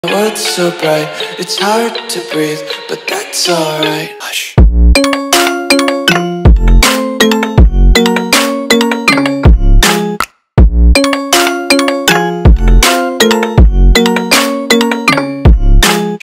The world's so bright, it's hard to breathe, but that's alright. Hush.